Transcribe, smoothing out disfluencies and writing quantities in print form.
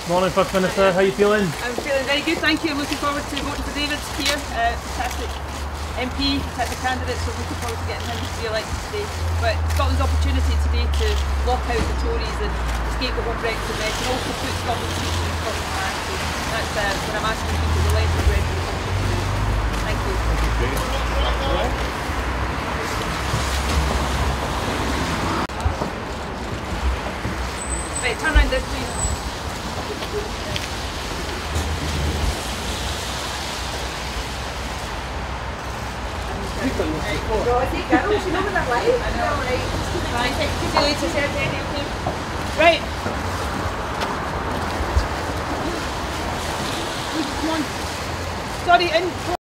Morning, First Minister. How are you feeling? I'm feeling very good, thank you. I'm looking forward to voting for David here. Fantastic MP, fantastic candidate, so I'm looking forward to getting him re-elected today. But Scotland's opportunity today to block out the Tories and escape the whole Brexit mess and also put Scotland's future in Scotland's hands. So that's what I'm asking people to let the Brexit country to do. Thank you. Right, turn around this please. Right. Come on. Sorry, in.